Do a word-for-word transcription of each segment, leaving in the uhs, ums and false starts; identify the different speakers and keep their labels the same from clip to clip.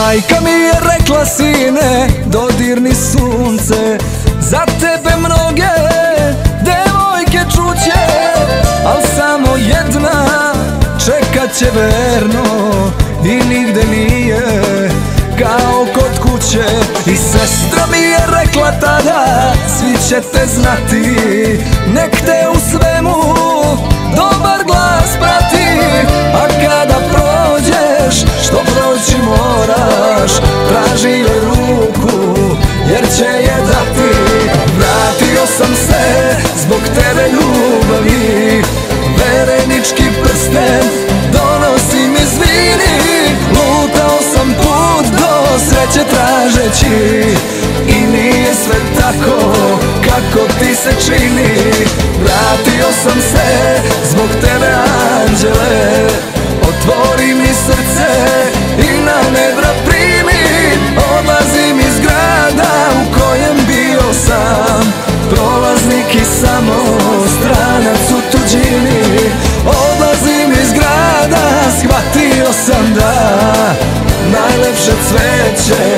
Speaker 1: majka mi je rekla, sine, dodirni sunce, za tebe mnoge devojke čuće, al samo jedna čekat će verno i nigde nije kao kod kuće. I sestra mi je rekla tada, svi ćete znati, nek te u svemu dobar glas prati, a kada prođeš što proći moraš, traži joj ruku jer će je dati. Vratio sam se zbog tebe ljubavi, verenički prsten donosi mi zvini, lutao sam put do sreće tražeći i nije sve tako kako ti se čini. Vratio sam se zbog tebe, anđele, otvori mi srce i na nedra primi. Odlazim iz grada u kojem bio sam prolaznik i samo stranac u tuđini. Odlazim iz grada, shvatio sam da najlepše cveće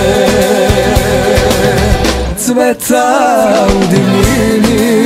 Speaker 1: cveta u divljini.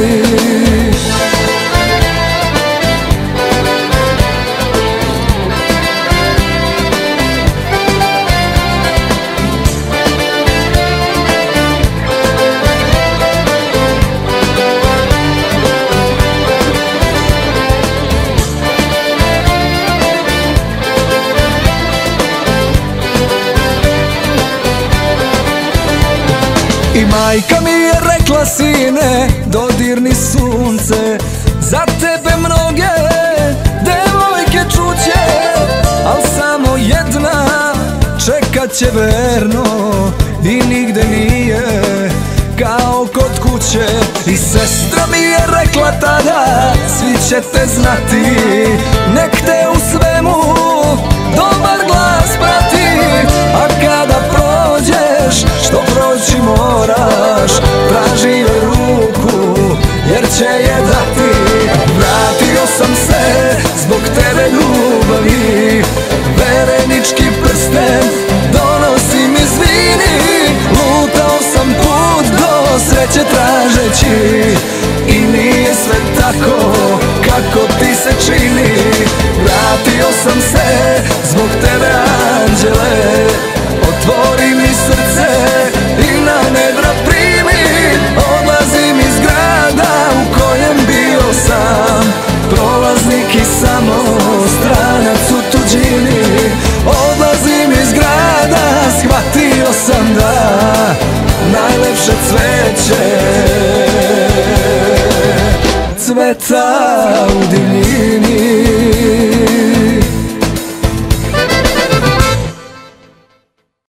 Speaker 1: I majka mi je rekla, sine, dodirni sunce, za tebe mnoge devojke čuće, al samo jedna čekat će verno i nigde nije kao kod kuće. I sestra mi je rekla tada, svi ćete znati, nek te u svemu dobar glas prati, a kada prođeš što proći moraš, traži joj ruku jer će je dati. Vratio sam se zbog tebe ljubavi, verenički prsten donosi mi zvini, lutao sam put do sreće tražeći i nije sve tako kako ti se čini. Vratio sam se zbog tebe, anđele, otvori mi srce i na nedra primi. Odlazim iz grada u kojem bio sam prolaznik i samo stranac u tuđini. Odlazim iz grada, shvatio sam da najlepše cveće cveta u divljini.